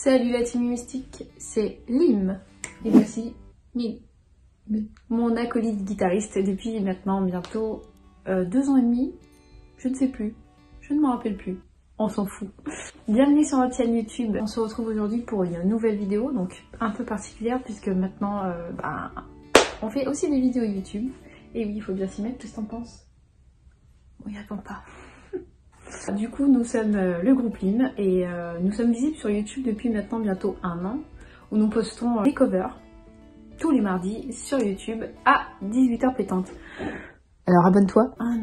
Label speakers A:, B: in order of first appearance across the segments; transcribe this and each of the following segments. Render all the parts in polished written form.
A: Salut la team mystique, c'est Lim. Et voici mon acolyte guitariste depuis maintenant bientôt 2 ans et demi. Je ne sais plus, je ne m'en rappelle plus. On s'en fout. Bienvenue sur notre chaîne YouTube. On se retrouve aujourd'hui pour une nouvelle vidéo, donc un peu particulière puisque maintenant on fait aussi des vidéos YouTube. Et oui, il faut bien s'y mettre, qu'est-ce que t'en penses? Oui, attends pas. Du coup, nous sommes le groupe Lim et nous sommes visibles sur YouTube depuis maintenant bientôt 1 an, où nous postons des covers tous les mardis sur YouTube à 18h pétante. Alors abonne-toi. Un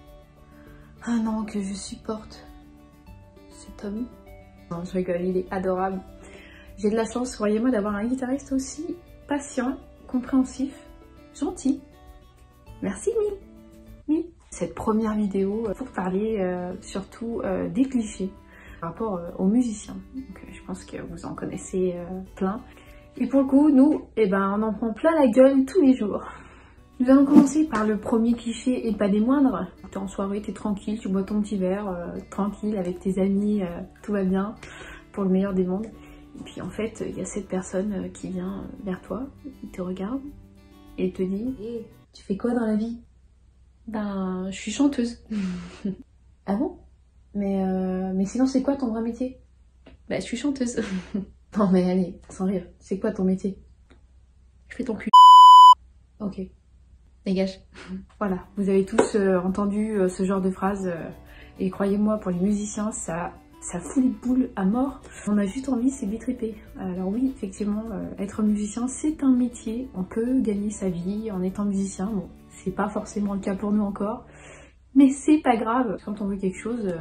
A: an que je supporte cet homme. Non, je rigole, il est adorable. J'ai de la chance, croyez-moi, d'avoir un guitariste aussi patient, compréhensif, gentil. Merci Mille. Cette première vidéo pour parler surtout des clichés par rapport aux musiciens. Donc, je pense que vous en connaissez plein. Et pour le coup, nous, on en prend plein la gueule tous les jours. Nous allons commencer par le premier cliché et pas des moindres. T'es en soirée, t'es tranquille, tu bois ton petit verre, tranquille avec tes amis, tout va bien, pour le meilleur des mondes. Et puis en fait, il y a cette personne qui vient vers toi, il te regarde et te dit hey, « Tu fais quoi dans la vie ?» Ben, je suis chanteuse. Ah bon? Mais sinon, c'est quoi ton vrai métier? Bah, je suis chanteuse. Non mais allez, sans rire. C'est quoi ton métier? Je fais ton cul. Ok. Dégage. Voilà, vous avez tous entendu ce genre de phrase. Et croyez-moi, pour les musiciens, ça fout les boules à mort. On a juste envie, c'est détriper. Alors oui, effectivement, être musicien, c'est un métier. On peut gagner sa vie en étant musicien. Bon, c'est pas forcément le cas pour nous encore. Mais c'est pas grave. Quand on veut quelque chose,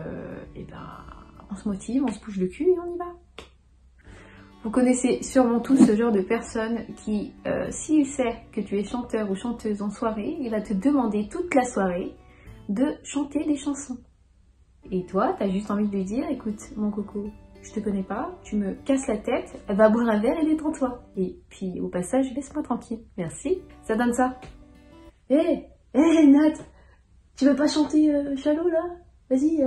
A: on se motive, on se bouge le cul et on y va. Vous connaissez sûrement tous ce genre de personne qui, s'il sait que tu es chanteur ou chanteuse en soirée, il va te demander toute la soirée de chanter des chansons. Et toi, t'as juste envie de lui dire, écoute, mon coco, je te connais pas, tu me casses la tête, va boire un verre et détends-toi. Et puis, au passage, laisse-moi tranquille. Merci, ça donne ça. Hé, Nat, tu veux pas chanter Shallow, là? Vas-y.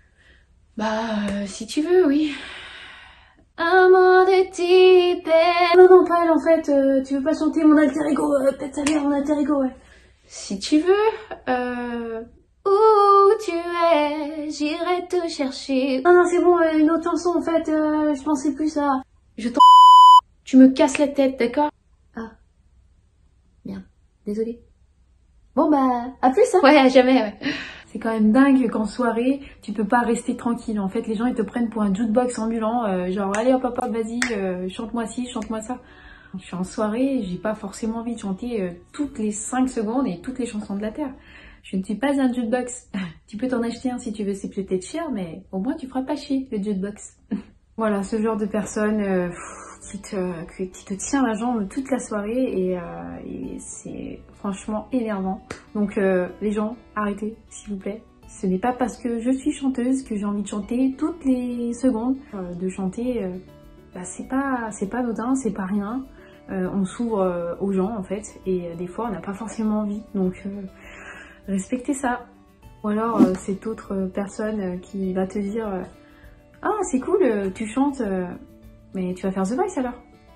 A: Si tu veux, oui. Amour de type. Non, pas elle en fait. Tu veux pas chanter mon alter ego? Pète sa mère, mon alter ego, ouais. Si tu veux, où tu es, j'irai te chercher. Non, c'est bon, une autre chanson en fait, je pensais plus à... Je t'en... Tu me casses la tête, d'accord? Ah. Merde, désolée. Bon à plus, hein. Ouais, à jamais, ouais. C'est quand même dingue qu'en soirée, tu peux pas rester tranquille. En fait, les gens, ils te prennent pour un jukebox ambulant. Genre, allez hop, vas-y, chante-moi ci, chante-moi ça. Je suis en soirée, j'ai pas forcément envie de chanter toutes les 5 secondes et toutes les chansons de la Terre. Je ne suis pas un jukebox. Tu peux t'en acheter un si tu veux, c'est peut-être cher, mais au moins tu feras pas chier le jukebox. Voilà, ce genre de personne qui te tient la jambe toute la soirée et c'est franchement énervant. Donc les gens, arrêtez s'il vous plaît. Ce n'est pas parce que je suis chanteuse que j'ai envie de chanter toutes les secondes. De chanter, c'est pas anodin, c'est pas rien. On s'ouvre aux gens en fait et des fois on n'a pas forcément envie. Donc respectez ça. Ou alors cette autre personne qui va te dire ah c'est cool, tu chantes, mais tu vas faire The Voice alors?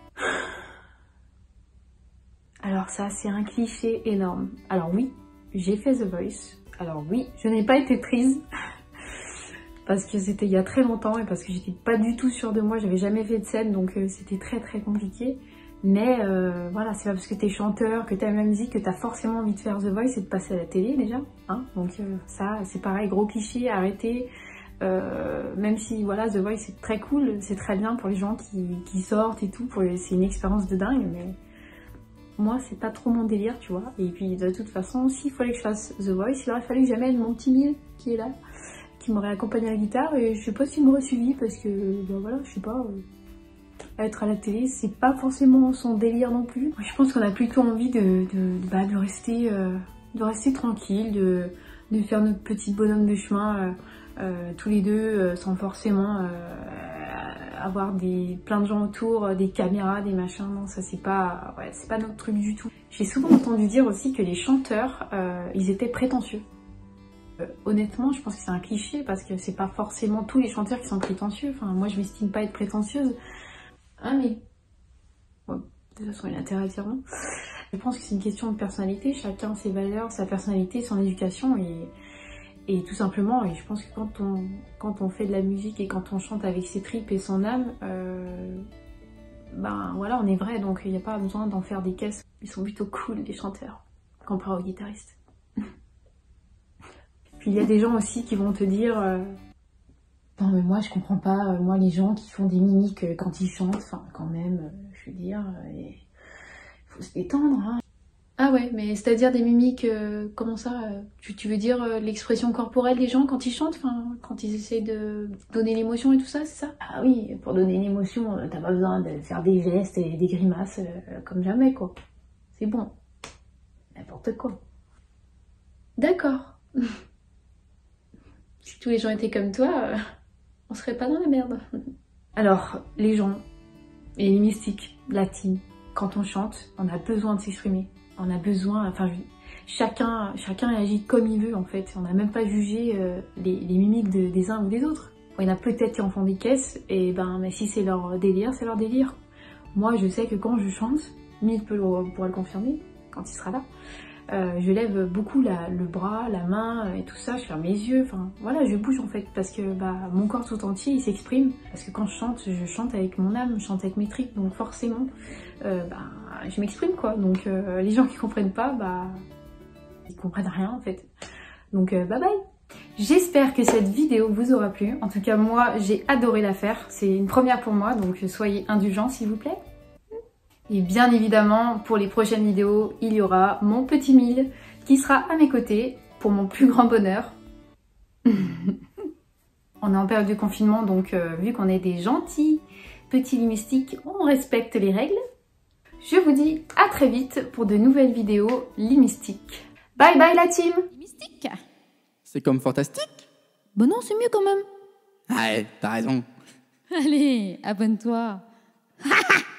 A: Alors ça c'est un cliché énorme. Alors oui, j'ai fait The Voice. Alors oui, je n'ai pas été prise parce que c'était il y a très longtemps et parce que j'étais pas du tout sûre de moi, j'avais jamais fait de scène donc c'était très compliqué. Mais voilà, c'est pas parce que t'es chanteur, que t'aimes la musique, que t'as forcément envie de faire The Voice et de passer à la télé déjà. Hein, donc ça c'est pareil, gros cliché, arrêtez. Même si voilà, The Voice c'est très cool, c'est très bien pour les gens qui sortent et tout, c'est une expérience de dingue, mais moi c'est pas trop mon délire, tu vois. Et puis de toute façon, s'il fallait que je fasse The Voice, il aurait fallu que j'amène mon petit Mille qui est là, qui m'aurait accompagné à la guitare, et je sais pas s'il m'aurait suivi parce que voilà, je sais pas, être à la télé c'est pas forcément son délire non plus. Je pense qu'on a plutôt envie de rester tranquille, de faire notre petit bonhomme de chemin tous les deux sans forcément avoir plein de gens autour, des caméras, des machins. Non, ça c'est pas notre truc du tout. J'ai souvent entendu dire aussi que les chanteurs ils étaient prétentieux. Honnêtement, je pense que c'est un cliché parce que c'est pas forcément tous les chanteurs qui sont prétentieux. Enfin, moi je m'estime pas être prétentieuse. Ah mais... Bon, de toute façon, il a intérêt à dire non. Je pense que c'est une question de personnalité. Chacun ses valeurs, sa personnalité, son éducation et tout simplement. Et je pense que quand on fait de la musique et quand on chante avec ses tripes et son âme, ben voilà, on est vrai. Donc il n'y a pas besoin d'en faire des caisses. Ils sont plutôt cool, les chanteurs, comparé aux guitaristes. Puis il y a des gens aussi qui vont te dire non mais moi je comprends pas, moi les gens qui font des mimiques quand ils chantent, enfin quand même, je veux dire, faut se détendre hein. Ah ouais, mais c'est-à-dire des mimiques, comment ça tu veux dire l'expression corporelle des gens quand ils chantent, enfin quand ils essaient de donner l'émotion et tout ça, c'est ça? Ah oui, pour donner l'émotion, t'as pas besoin de faire des gestes et des grimaces comme jamais quoi. C'est bon. N'importe quoi. D'accord. Si tous les gens étaient comme toi, on serait pas dans la merde. Alors, les gens, et les mystiques, latines, quand on chante, on a besoin de s'exprimer. On a besoin, enfin, chacun agit comme il veut en fait. On n'a même pas jugé les mimiques des uns ou des autres. Bon, il y en a peut-être qui en font des caisses, et ben, mais si c'est leur délire, c'est leur délire. Moi, je sais que quand je chante, Mille pourra le confirmer, quand il sera là, je lève beaucoup le bras, la main et tout ça, je ferme mes yeux, enfin voilà, je bouge en fait parce que mon corps tout entier il s'exprime, parce que quand je chante avec mon âme, je chante avec mes tripes, donc forcément je m'exprime quoi, donc les gens qui comprennent pas, ils comprennent rien en fait, donc bye bye. J'espère que cette vidéo vous aura plu, en tout cas moi j'ai adoré la faire, c'est une première pour moi, donc soyez indulgents s'il vous plaît. Et bien évidemment, pour les prochaines vidéos, il y aura mon petit Mille qui sera à mes côtés pour mon plus grand bonheur. On est en période de confinement, donc vu qu'on est des gentils petits mystiques, on respecte les règles. Je vous dis à très vite pour de nouvelles vidéos mystiques. Bye bye la team!
B: Mystique.
C: C'est comme fantastique.
B: Bon non, c'est mieux quand même.
C: Ouais, t'as raison.
B: Allez, abonne-toi.